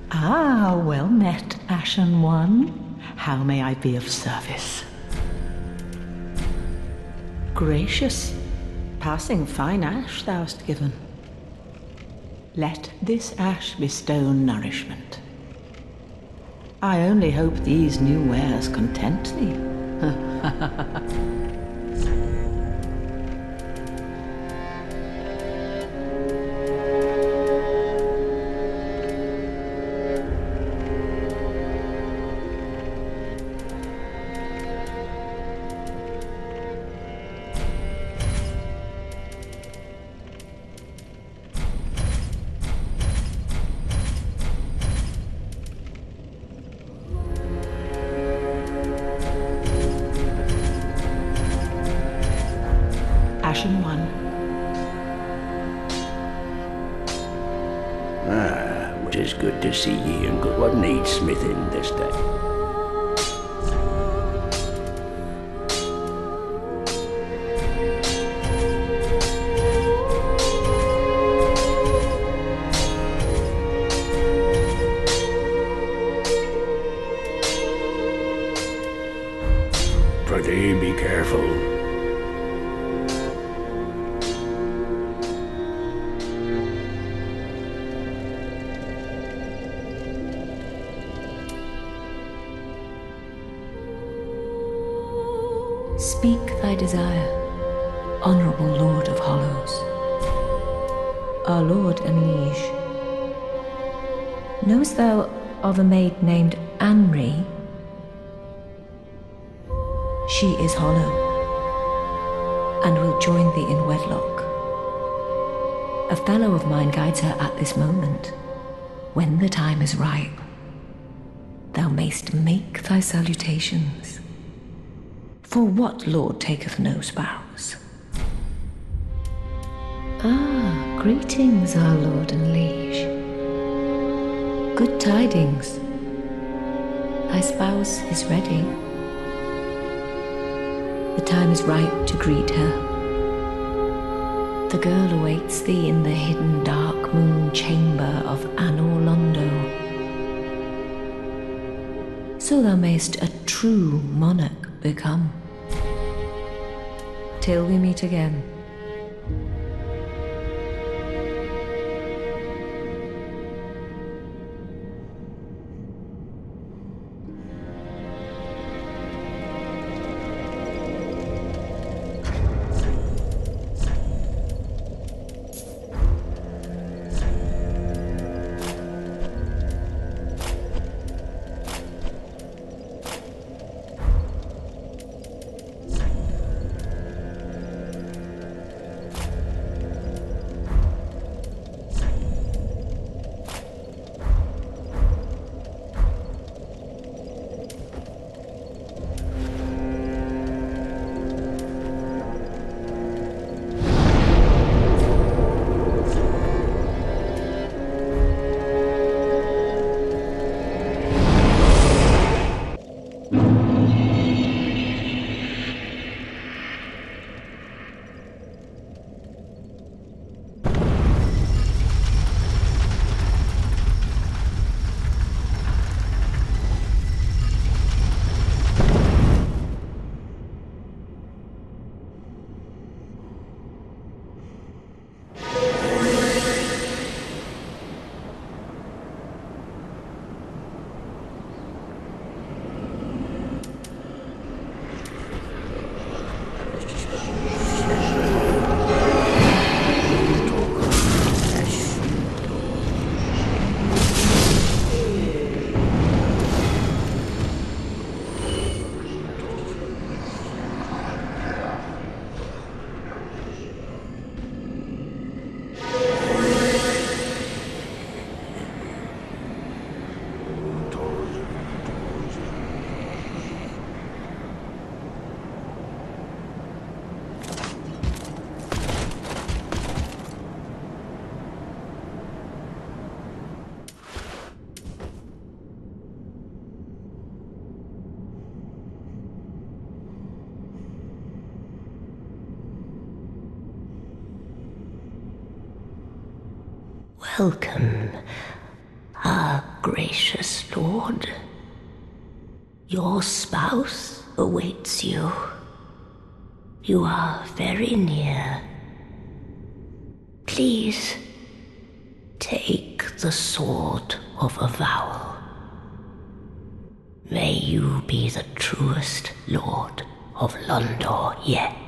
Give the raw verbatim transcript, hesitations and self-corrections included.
Ah, well met, Ashen One. How may I be of service? Gracious, passing fine ash thou'st given. Let this ash bestow nourishment. I only hope these new wares content thee. Ashen One. Ah, it is good to see ye, and good what needs smithing this day. Prithee, be careful. Speak thy desire, honorable Lord of Hollows. Our Lord and Liege, knowest thou of a maid named Anri? She is hollow, and will join thee in wedlock. A fellow of mine guides her at this moment. When the time is ripe, thou mayst make thy salutations. For what lord taketh no spouse? Ah, greetings, our lord and liege. Good tidings. Thy spouse is ready. The time is ripe to greet her. The girl awaits thee in the hidden dark moon chamber of Anor Londo. So thou mayst a true monarch become. Till we meet again. Welcome, our gracious lord. Your spouse awaits you. You are very near. Please, take the sword of avowal. May you be the truest lord of Londor yet.